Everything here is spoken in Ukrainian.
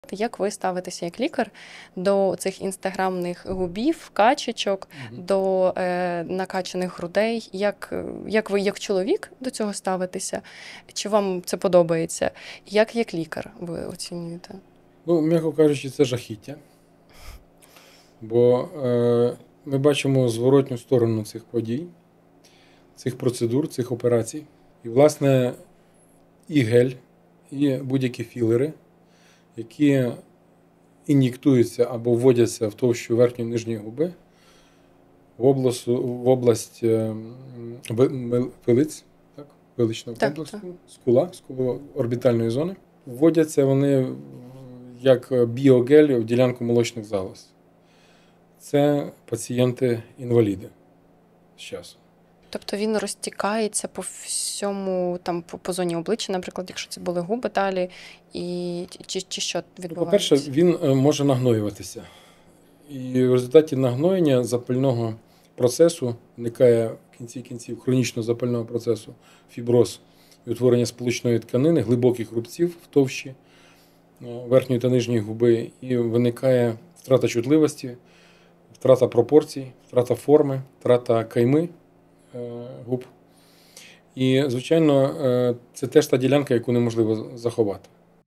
Як ви ставитеся як лікар до цих інстаграмних губів, качечок, до накачаних грудей? Як ви як чоловік до цього ставитеся? Чи вам це подобається? Як лікар ви оцінюєте? Ну, м'яко кажучи, це жахіття. Бо ми бачимо зворотню сторону цих подій, цих процедур, цих операцій. І, власне, і гель, і будь-які філери, які ін'єктуються або вводяться в товщу верхньої і нижньої губи, в область вилиць, так? Виличного комплексу, скулоорбітальної зони. Вводяться вони як біогель в ділянку молочних залоз. Це пацієнти-інваліди з часу. Тобто він розтікається по всьому, там, по зоні обличчя, наприклад, якщо це були губи далі, чи що відбувається? По-перше, він може нагноюватися. І в результаті нагноєння запального процесу виникає в кінці кінців хронічного запального процесу фіброз і утворення сполучної тканини, глибоких рубців в товщі верхньої та нижньої губи, і виникає втрата чутливості, втрата пропорцій, втрата форми, втрата кайми губ. І, звичайно, це теж та ділянка, яку неможливо заховати.